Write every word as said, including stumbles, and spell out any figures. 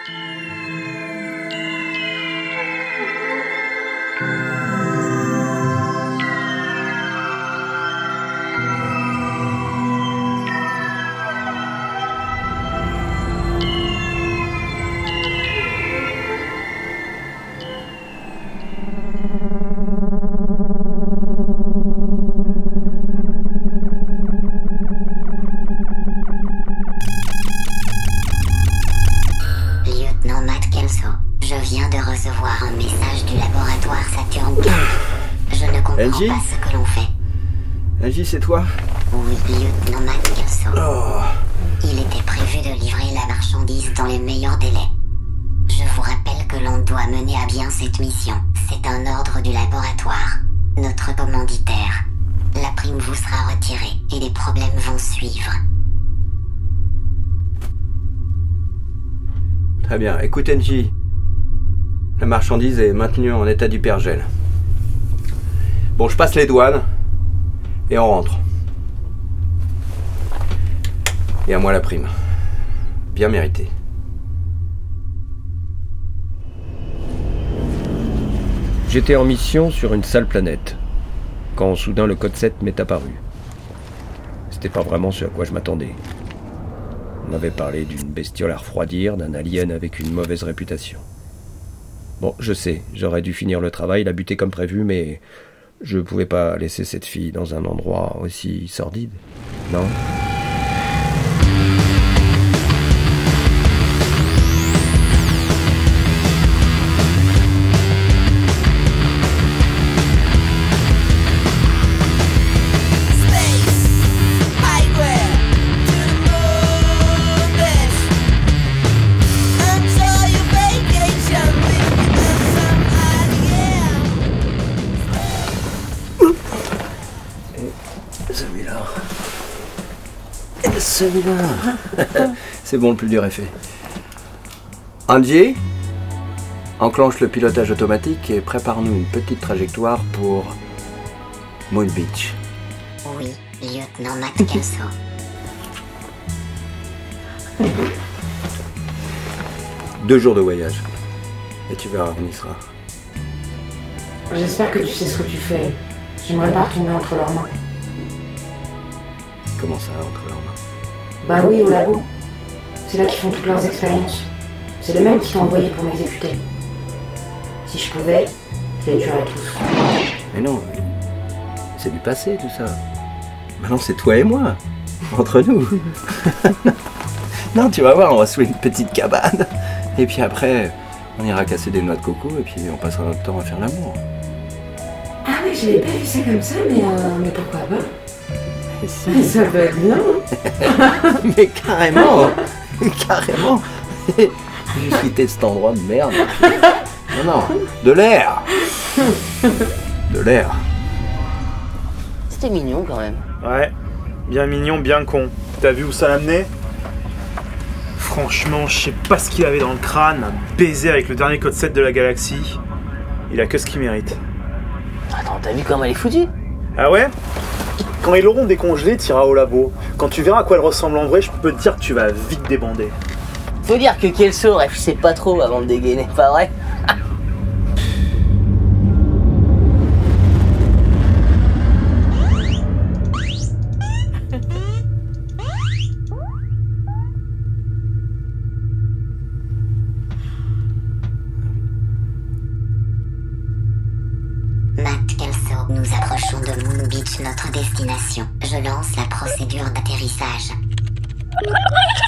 Angie ? Pas ce que l'on fait. Angie, c'est toi ? Oui, lieutenant Matt Kelso. Oh. Il était prévu de livrer la marchandise dans les meilleurs délais. Je vous rappelle que l'on doit mener à bien cette mission. C'est un ordre du laboratoire. Notre commanditaire. La prime vous sera retirée et les problèmes vont suivre. Très bien. Écoute, Angie. La marchandise est maintenue en état d'hypergel. Bon, je passe les douanes et on rentre. Et à moi la prime. Bien méritée. J'étais en mission sur une sale planète, quand soudain le code sept m'est apparu. C'était pas vraiment ce à quoi je m'attendais. On m'avait parlé d'une bestiole à refroidir, d'un alien avec une mauvaise réputation. Bon, je sais, j'aurais dû finir le travail, la buter comme prévu, mais je pouvais pas laisser cette fille dans un endroit aussi sordide, non ? Celui-là. C'est bon, le plus dur est fait. Angie, enclenche le pilotage automatique et prépare-nous une petite trajectoire pour Moon Beach. Oui, lieutenant Matt Kelso. Deux jours de voyage. Et tu verras, on y sera. J'espère que tu sais ce que tu fais. J'aimerais pas retomber entre leurs mains. Comment ça, entre leurs mains ? Bah oui, au labo. C'est là qu'ils font toutes leurs expériences. C'est les mêmes qui t'ont envoyé pour m'exécuter. Si je pouvais, je les tuerais tous. Mais non, c'est du passé tout ça. Maintenant c'est toi et moi, entre nous. Non, tu vas voir, on va se louer une petite cabane. Et puis après, on ira casser des noix de coco et puis on passera notre temps à faire l'amour. Ah oui, j'avais pas vu ça comme ça, mais, euh, mais pourquoi pas ? Si. Ça peut être bien. Mais carrément, carrément. Je suis de cet endroit de merde. Non, non, de l'air. De l'air. C'était mignon quand même. Ouais, bien mignon, bien con. T'as vu où ça l'a amené ? Franchement, je sais pas ce qu'il avait dans le crâne, un baiser avec le dernier code sept de la galaxie. Il a que ce qu'il mérite. Attends, t'as vu comment elle est foutue ? Ah ouais ? Quand ils l'auront décongelée, t'iras au labo. Quand tu verras à quoi elle ressemble en vrai, je peux te dire que tu vas vite débander. Faut dire que Kelso réfléchissait pas trop avant de dégainer, pas vrai ? Matt Kelso, nous approchons de Moon Beach, notre destination. Je lance la procédure d'atterrissage.